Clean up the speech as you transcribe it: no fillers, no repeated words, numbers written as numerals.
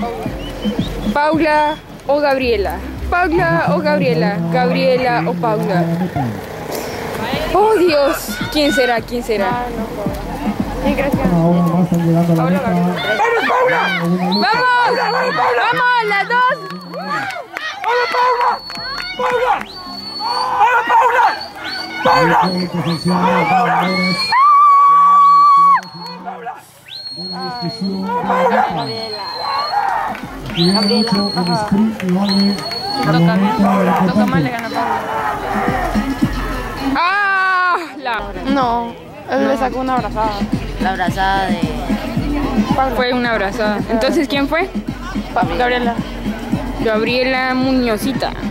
Paula o Gabriela. Paula o Gabriela. Gabriela o Paula. Oh Dios, ¿quién será? ¿Quién será? Sí, gracias. Ahora están llegando a la meta. ¡Vamos, Paula! ¡Vamos! ¡Vamos, las dos! ¡Vamos, Paula! ¡Paula! ¡Vamos, Paula! ¡Paula! Toca más, le gana Paula. ¡Ah! No, él le sacó una abrazada. La abrazada de... Fue una abrazada. Entonces, ¿quién fue? Gabriela. Gabriela Muñozita.